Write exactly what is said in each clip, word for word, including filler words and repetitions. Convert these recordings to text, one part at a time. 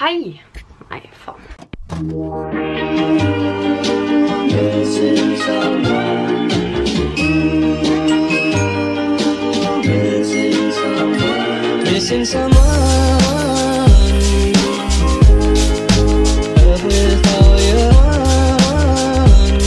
Hei! Nei, faen. Missing someone. Missing someone. Missing someone. Love with all your heart.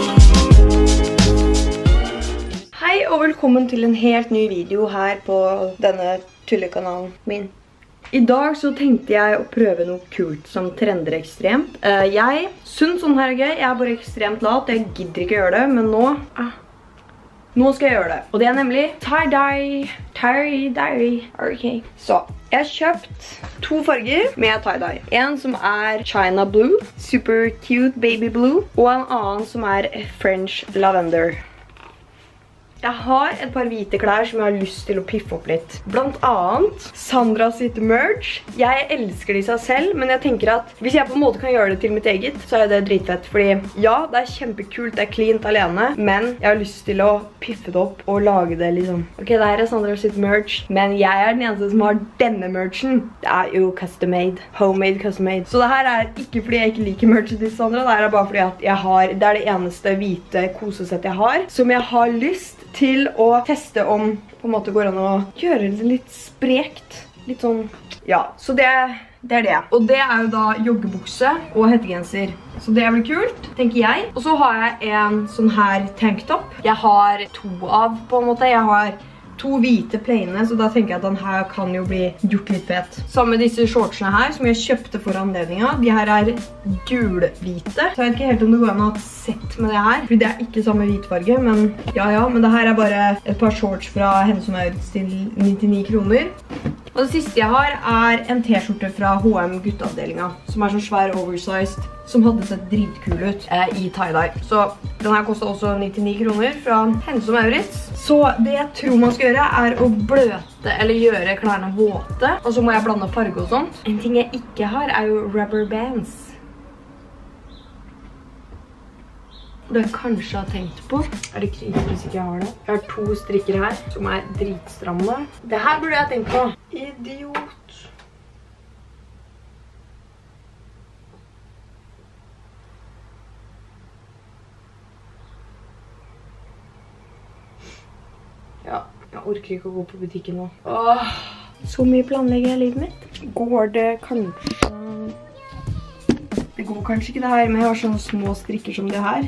Hei og velkommen til en helt ny video her på denne tullekanalen min. I dag så tenkte jeg å prøve noe kult som trender ekstremt. Uh, jeg synes sånn her er gøy, jeg er bare ekstremt lat, jeg gidder ikke gjøre det, men nå, ah, nå skal jeg gjøre det. Og det er nemlig tie-dye, tie-dye, ok. Så, jeg har kjøpt to farger med tie-dye. En som er China Blue, super cute baby blue, og en annen som er French Lavender. Jeg har et par hvite klær som jeg har lyst til å piffe opp litt. Blant annet Sandra sitt merch. Jeg elsker det i seg selv, men jeg tenker at hvis jeg på en måte kan gjøre det til mitt eget, så er det dritfett. Fordi ja, det er kjempekult, det er cleant alene, men jeg har lyst til å piffe det opp og lage det liksom. Ok, det her er Sandra sitt merch, men jeg er den eneste som har denne merchen. Det er jo custom made, homemade custom made. Så det her er ikke fordi jeg ikke liker merchen til Sandra, det her er bare fordi at jeg har, det er det eneste hvite kosesettet jeg har, som jeg har lyst til å teste om på en måte går an å gjøre det litt sprekt. Litt sånn, ja. Så det, det er det. Og det er jo da joggebukse og hettegenser. Så det blir kult, tenker jeg. Og så har jeg en sånn her tanktop. Jeg har to av på en måte. Jeg har to hvite plaine, så da tenker jeg at den her kan jo bli gjort litt fet. Sammen med disse shortsene her, som jeg kjøpte for anledningen. De her er gulhvite. Så jeg vet ikke helt om det går an å ha et sett med det her, fordi det er ikke samme hvitfarge, men ja, ja. Men det her er bare et par shorts fra Hennes og Mauritz til nittini kroner. Og det siste jeg har er en t-skjorte fra H og M gutteavdelingen, som er sånn svær oversized, som hadde sett dritkul ut eh, i tie-dye. Så den her kostet også nittini kroner fra Hennes og Mauritz. Så det jeg tror man skal gjøre er å bløte eller gjøre klærne våte, og så må jeg blande farge og sånt. En ting jeg ikke har er jo rubber bands. Det jeg kanskje har tenkt på. Er det kritisk hvis ikke jeg har det? Jeg har to strikker her som er dritstramme. Det her burde jeg tenkt på. Idiot. Ja, jeg orker ikke å gå på butikken nå. Åh, så mye planlegger jeg i livet mitt. Går det kanskje... Det går kanskje ikke det her, men jeg har sånne små strikker som det her.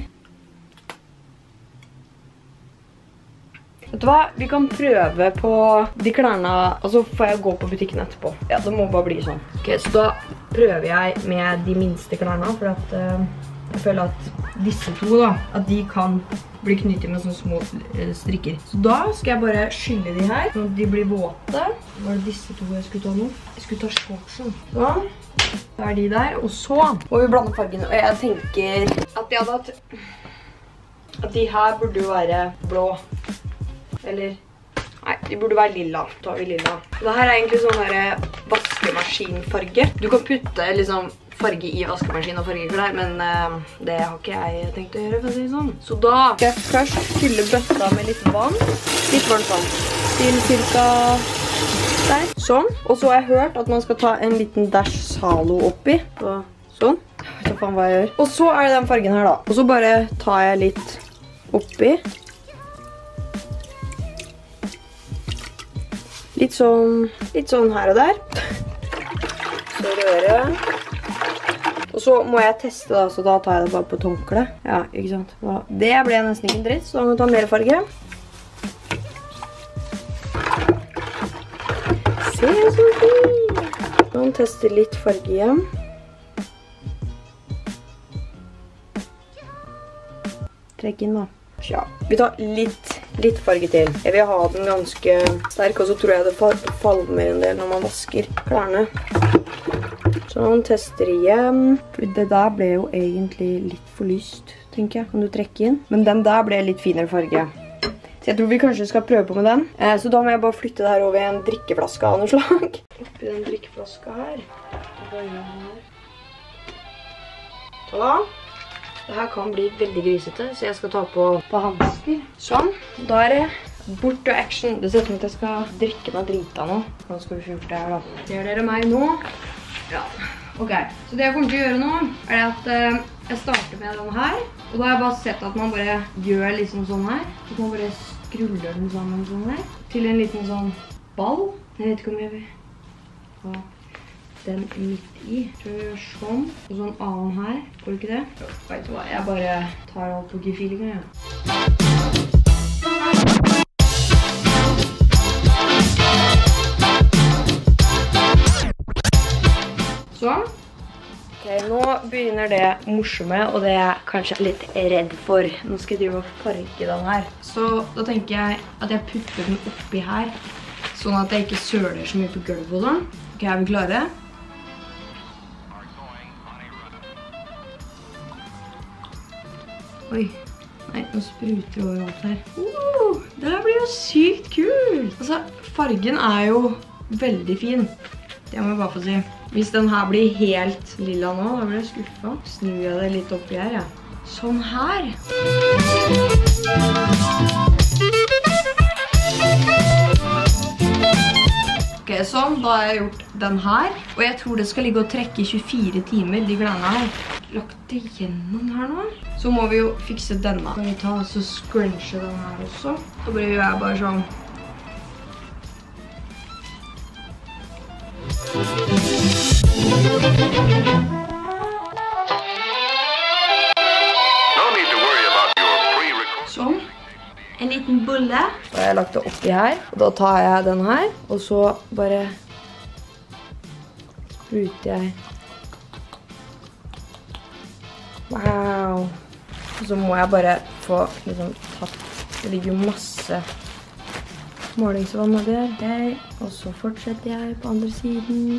Vet du hva? Vi kan prøve på de klærne, og så får jeg gå på butikken etterpå. Ja, det må bare bli sånn. Ok, så da prøver jeg med de minste klærne, for at uh, jeg føler at disse to da, at de kan bli knyttet med sånne små uh, strikker. Så da skal jeg bare skylle de her, sånn at de blir våte. Var det disse to jeg skulle ta nå? Jeg skulle ta shortsen. Sånn. Da er de der, og så må vi blande fargen, og jeg tenker at jeg hadde hatt... At de her burde jo være blå. Eller, nei, de burde være lilla. Da tar vi lilla. Dette her er egentlig sånn der vaskemaskinfarge. Du kan putte liksom farge i vaskemaskin og fargeklær, men uh, det har ikke jeg tenkt å gjøre, for å si sånn. Så da skal jeg først fylle bøtta med litt vann. Litt varmt vann. Til cirka der. Sånn. Og så har jeg hørt at man skal ta en liten dash Zalo oppi. Så, sånn. Jeg vet ikke faen hva jeg gjør. Og så er det den fargen her da. Og så bare tar jeg litt oppi. Litt sånn, litt sånn her og der. Så rører jeg. Og så må jeg teste da, så da tar jeg det bare på tånkle. Ja, ikke sant? Det ble nesten ikke en dritt, så da må vi ta mer farge. Se så fint! Nå tester litt farge igjen. Trekk inn da. Ja, vi tar litt, litt farge til. Jeg vil ha den ganske sterk, og så tror jeg det falmer en del når man vasker klærne. Sånn, tester igjen. For det der ble jo egentlig litt for lyst, tenker jeg. Kan du trekke inn? Men den der ble litt finere farge. Så jeg tror vi kanskje skal prøve på med den. Eh, så da må jeg bare flytte det her over i en drikkeflaske av noe slag. Oppi den drikkeflaska her. Ta. Det her kan bli veldig grisete, så jeg skal ta på, på hansker. Sånn. Da er det bort og action. Det ser ut som at jeg skal drikke meg drita nå. Nå skal vi få gjort det her da. Ser dere meg nå? Ja. Ok, så det jeg kommer til å gjøre nå er at uh, jeg starter med den her. Og da har jeg bare sett at man bare gjør liksom sånn her. Så man bare skruller den sammen sånn her. Til en liten sånn ball. Jeg vet ikke om jeg vil ha den midt i. Så jeg gjør sånn. Og sånn annen her. Går det ikke det? Jo, vet du hva? Jeg bare tar alt på gefühlinger, ja. Sånn. Ok, nå begynner det morsomme, og det er jeg kanskje litt redd for. Nå skal jeg drive og farge den her. Så da tenker jeg at jeg putter den oppi her, sånn at jeg ikke søler så mye på gulvet og sånn. Ok, er vi klare? Oi, nei, nå spruter det overalt her. Uh, det her blir jo sykt kult! Altså, fargen er jo veldig fin. Det må jeg bare få si. Hvis den her blir helt lilla nå, da blir jeg skuffet. Snur jeg det litt oppi her, ja. Sånn her. Ok, sånn. Da har jeg gjort den her. Og jeg tror det skal ligge og trekke i tjuefire timer, de glanene her. Lagt det gjennom her nå. Så må vi jo fikse denne. Kan vi ta og så scrunche den her også. Da blir jeg bare sånn. Sånn. En liten bulle. Da har jeg lagt det oppi her. Og da tar jeg den her. Og så bare spruter jeg. Wow. Og så må jeg bare få liksom tatt. Det ligger jo masse målingsvann av det her. Okay. Og så fortsetter jeg på andre siden.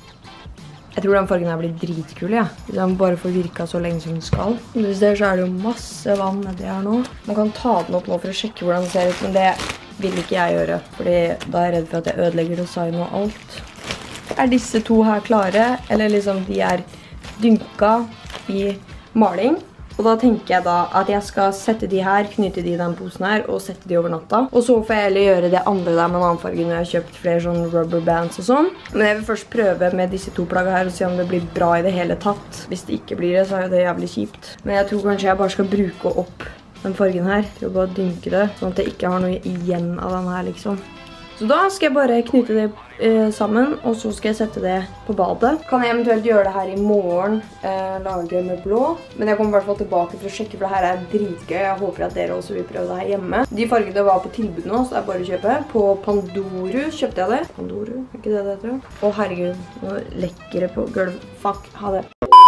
Jeg tror den fargen her blir dritkul, ja. Den bare får virka så lenge som den skal. Som du ser så er det jo masse vann nedi her nå. Man kan ta den opp nå for å sjekke hvordan den ser ut, men det vil ikke jeg gjøre. Fordi da er jeg redd for at jeg ødelegger design og alt. Er disse to her klare? Eller liksom de er dynka i maling. Og da tenker jeg da at jeg skal sette de her, knyte de i den posen her, og sette de over natta. Og så får jeg heller gjøre det andre der med en annen farge når jeg har kjøpt flere sånne rubber bands og sånn. Men jeg vil først prøve med disse to plagene her og se om det blir bra i det hele tatt. Hvis det ikke blir det, så er det jævlig kjipt. Men jeg tror kanskje jeg bare skal bruke opp den fargen her til å bare dynke det, sånn at jeg ikke har noe igjen av den her liksom. Så da skal jeg bare knyte det eh, sammen, og så skal jeg sette det på badet. Kan jeg eventuelt gjøre det her i morgen, eh, lage med blå. Men jeg kommer i hvert fall tilbake for å sjekke, for det her er dritgøy. Jeg håper at dere også vil prøve det her hjemme. De fargene var på tilbud nå, så det er bare å kjøpe. På Pandoro kjøpte jeg det. Pandoro, er ikke det det heter? Å herregud, nå lekker det på gulv. Fuck, ha det.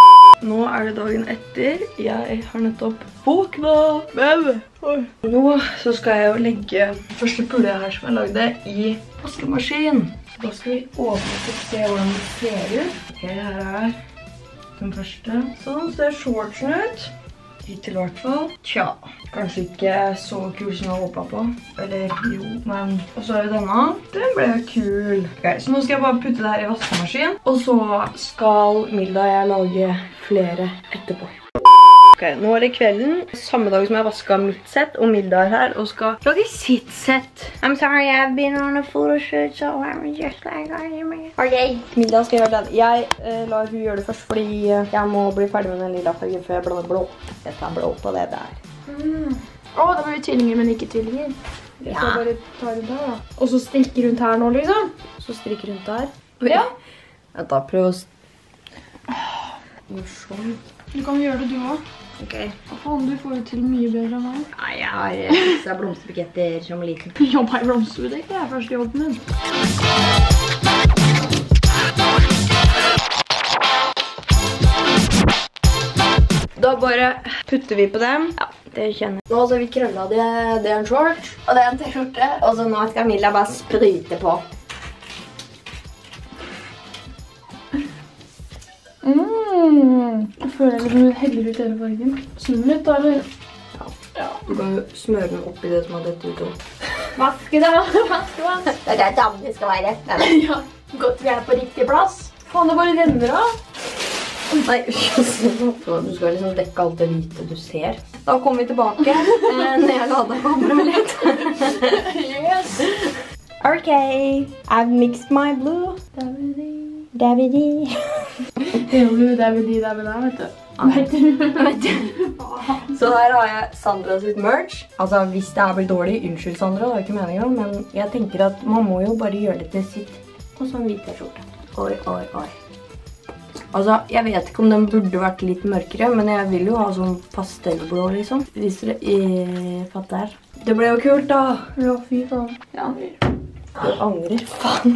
Nå er det dagen etter. Jeg har nettopp våkna. Men nå så skal jeg jo legge første pulle her som jeg lagde i vaskemaskin. Da skal vi åpne og se hvordan det ser ut. Ok, her er den første. Sånn ser shortsen ut. Hittil i hvert fall. Tja, kanskje ikke så kul som jeg håpet på. Eller jo, men... Og så er det denne. Den ble kul. Ok, så nå skal jeg bare putte det her i vaskemaskin. Og så skal Milda og jeg lage flere etterpå. Ok, nå er det kvelden. Samme dag som jeg vasket mitt sett, og Milda er her og skal lage sitt sett. I'm sorry, I've been on a photoshoot, so I'm just like... Ok, Milda skal gjøre den. Jeg uh, lar hun gjøre det først, fordi uh, jeg må bli ferdig med den lilla fargen før jeg blander blå. Jeg tar blå på det der. Mm. Å, da blir vi tvillinger, men ikke tvillinger. Jeg skal bare ta rundt her, da. Og så strikke rundt her nå, liksom. Så strikke rundt der. Ja. Jeg tar prøv å... Gjør sånn. Du kan gjøre det du også. Ok. Hva faen, du får det til mye bedre enn meg. Nei, jeg har disse blomsterbuketter som liten. Jobba i blomsterbutikk, det er første jobben min. Da bare putter vi på dem. Ja, det kjenner jeg. Nå så har vi krøllet det, det er en short, og det er en t-skjorte. Og så nå skal Milda bare sprite på. Mm. Jeg føler at du heller ut hele fargen. Snur litt da, eller? Ja. Ja. Du kan jo smøre den opp i det som har dette ut også. Vaske da, vaske vann. Det er det damen det skal være. Ja, godt vi er på riktig plass. Faen, det bare renner av. Nei, du skal liksom dekke alt det hvite du ser. Da kommer vi tilbake når jeg lader kameraet litt. Yes. Ok, I've mixed my blue. Davidi. Det er jo der med de der med der, vet du. Vet du? Vet du? Så her har jeg Sandra sitt merch. Altså, hvis det her blir dårlig, unnskyld Sandra, det er ikke meningen, men jeg tenker at man må jo bare gjøre det til sitt. Og så en hvit t-skjorte. Oi, oi, oi. Altså, jeg vet ikke om den burde vært litt mørkere, men jeg vil jo ha sånn pastellblå, liksom. Hvis dere i fatter. Det ble jo kult, da. Ja, fy faen. Jeg angrer. Du angrer, faen.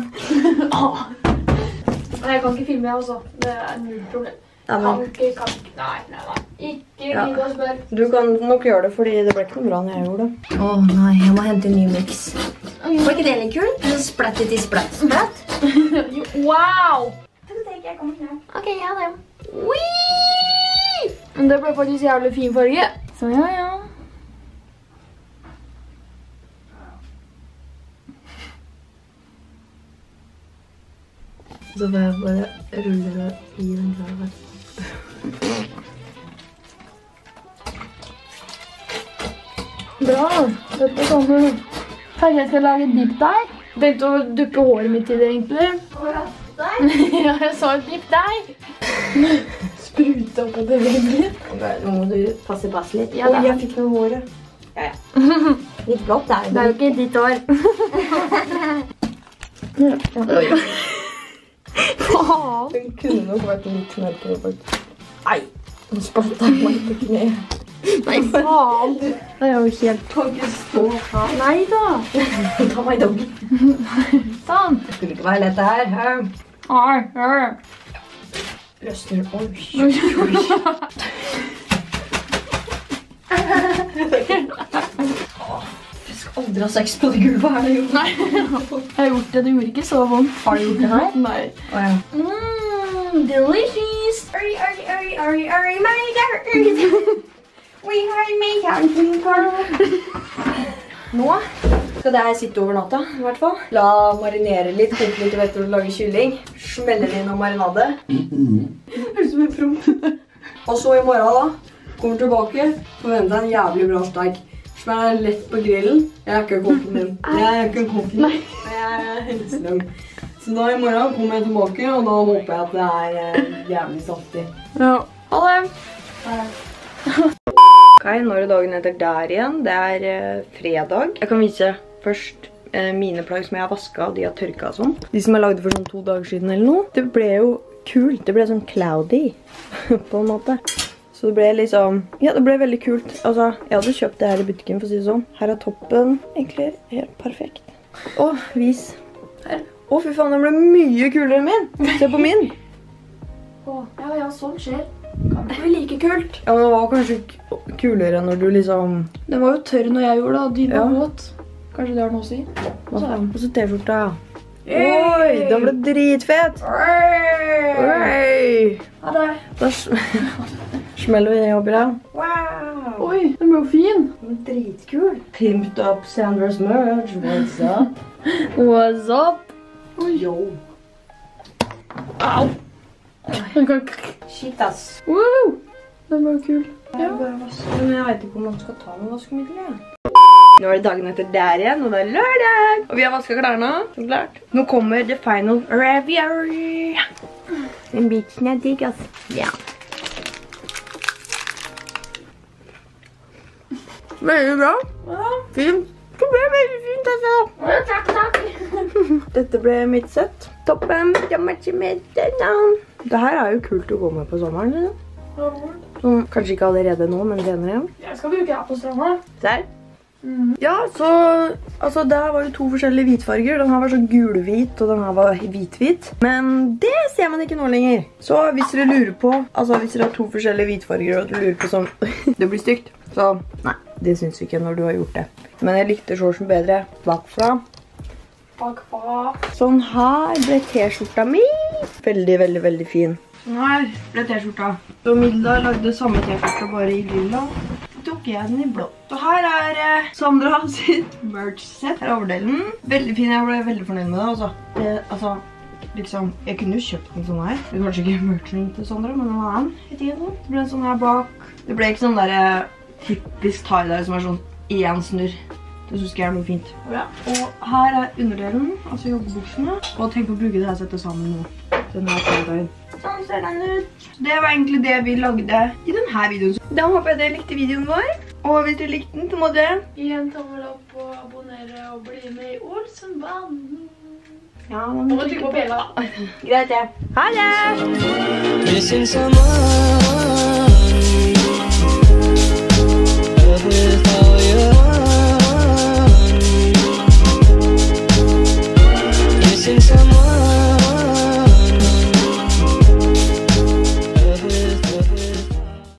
Nei, jeg kan ikke filme, jeg også. Det er null problem. Ja, Kan men, ikke, kan ikke. Nei, nei, nei. Ikke Ja. gidd å spørre. du kan nok gjøre det, fordi det ble ikke noe bra når jeg gjorde det. Åh, nei, jeg må hente en ny mix. Var ikke det litt kult? Splattet i splatt. Splatt? Wow! Ok, ja det. Men det ble faktisk jævlig fin farge. Så ja, ja. Så får jeg bare rulle det i den graven. Bra. Dette kan du. Kanskje jeg skal lage dip der? Tenkte å duppe håret mitt i det, egentlig. Ja, jeg sa dip der. Sprute opp på det veggen. Ok, nå må du passe pass litt. Ja, det Oi, er- jeg fikk noe i håret. Ja, ja. Litt blått er Det er jo ikke ditt hår. Faen. Den kunne nok vært litt mørkere, faktisk. Nei, nå spaltet jeg meg på kne. Nei, faen. Det er jo helt... Kan ikke stå her. Nei da. Ta meg i dogg. Sånn. Det skulle ikke være lett det her. Hæ? Ar, ar. Løsner. Oi. Jeg skal aldri ha sex på det gulvet her. Jo. Nei. Jeg har gjort det, det gjorde ikke så vondt. Har du gjort det her? Nei. Å ja. Mmm, delicious. Oi, oi, oi, oi, oi, my God. We are made out in girl. Nå skal det her sitte over natta, i hvert fall. La marinere litt, koke litt vet du, lage kylling. Smelle det inn av marinade. Det er som en promp. Og så i morgen da, kommer tilbake, forventer en jævlig bra steik. Smeller lett på grillen. Jeg er ikke kokken min. Jeg er ikke kokken. Jeg er helseløm. Så da i morgen kommer jeg tilbake, og da håper jeg at det er eh, jævlig saftig. Ja. Ha det. Ok, nå er det dagen etter der igjen. Det er eh, fredag. Jeg kan vise først eh, mine plagg som jeg har vasket, og de har tørket og sånn. De som jeg lagde for sånn to dager siden eller noe. Det ble jo kult. Det ble sånn cloudy, på en måte. Så det ble liksom, ja, det ble veldig kult. Altså, jeg hadde kjøpt det her i butikken, for å si det sånn. Her er toppen, egentlig helt perfekt. Å, vis. Her. Å, fy faen, den ble mye kulere enn min. Se på min. Å, ja, ja, sånn skjer. Kan det bli like kult? Ja, men det var kanskje k- kulere når du liksom... Den var jo tørr når jeg gjorde det, og dynen Ja. var våt. Kanskje det har noe å si? Hva faen? Og så t-skjorta. Oi, den ble dritfett. Oi. Ha det. Da sm- smeller vi det oppi der. Wow. Oi, den ble jo fin. Den ble dritkul. Pimped up Sandra's merch. What's up? What's up? Yo. Au. Den kan... Shit, ass. Woo! Den ble jo kul. Ja. Men jeg vet ikke om man skal ta noe vaskemiddel, ja. Nå er det dagen etter der igjen, og det er lørdag. Og vi har vasket klærne, så klart. Nå kommer the final review. Den bitchen er digg, ass. Ja. Veldig bra. Ja. Fint. Det ble veldig fint, altså. Takk, takk. Dette ble mitt sett. Toppen. Det matcher med denne. Det her er jo kult å gå med på sommeren, liksom. Sånn, kanskje ikke allerede nå, men senere. Jeg skal bruke det her på stranda. Der. Mm. Ja, så altså, der var det to forskjellige hvitfarger. Den her var så gulhvit, og den her var hvit-hvit. Men det ser man ikke nå lenger. Så hvis dere lurer på, altså hvis dere har to forskjellige hvitfarger, og du lurer på sånn, det blir stygt. Så nei, det synes vi ikke når du har gjort det. Men jeg likte shortsen bedre bakfra. Bakfra. Sånn her ble t-skjorta mi. Veldig, veldig, veldig fin. Sånn her ble t-skjorta. Så Milda lagde samme t-skjorta bare i lilla. Tok jeg den i blå. Så her er eh, Sandra sitt merch set. Her er overdelen. Veldig fin, jeg ble veldig fornøyd med det, altså. Det, altså, liksom, jeg kunne jo kjøpt den sånn her. Det er kanskje ikke merchen til Sandra, men den var den. Jeg vet ikke sånn. Det ble en sånn her bak. Det ble ikke sånn der eh, typisk tie-dye som er sånn en snurr. Det synes jeg er noe fint. Ja. Og her er underdelen, altså joggebuksene. Og tenk å bruke det her settet sammen nå. Den her tie-dyen. Sånn ser den ut. Det var egentlig det vi lagde i denne videoen. Da håper jeg dere likte videoen vår. Og hvis dere likte den, så må dere gi en tommel opp og abonnere og bli med i Olsenbanden. Ja, nå må du trykke på bjella. Greit, ja. Ha det! Missing someone.